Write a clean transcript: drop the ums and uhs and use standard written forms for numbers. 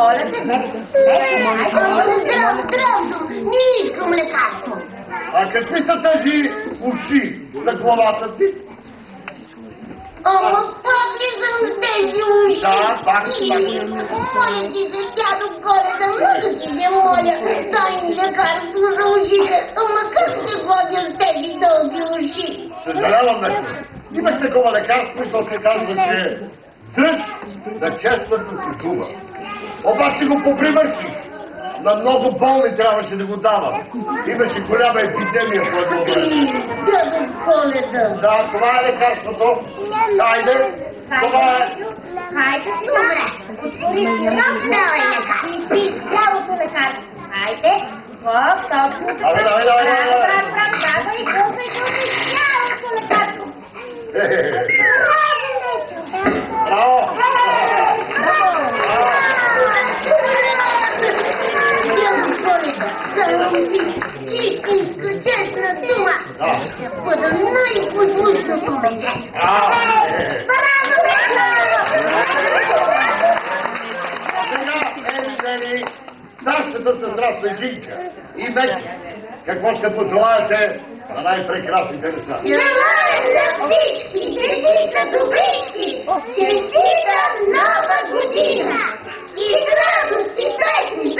Коледа, Здравствуй, не искам лекарство. А какви са тези уши на главата ти? Ама пак ли съм с тези уши? Да, пак. Моля ти се, дядо Коледа, много ти се моля. Дай ми лекарство за ушите. Ама как ще ходя с тези дълги уши? Съжалявам, нещо. Имах такова лекарство и то се казва, че дръж на честната си дума. Обаче го попримърших. На много болни трябваше да го давам. Имаше голяма епидемия по едно време. Дядо Коледа. Да, това е лекарството. Хайде, това е. Хайде, добре. Отвори си ръка. Давай лекарство. И пи цялото лекарство. Хайде. В точното. Давай. Давай, дългай, цялото лекарство. Браво! Дядо Коледа, само ти иска честна дума. Ще бъда най-послушното момче. Сега, старшата сестра Снежинка и Меки, какво ще пожелаете на най-прекрасните деца? Желаем на всички дечица добрички честита нова година и с радост и песни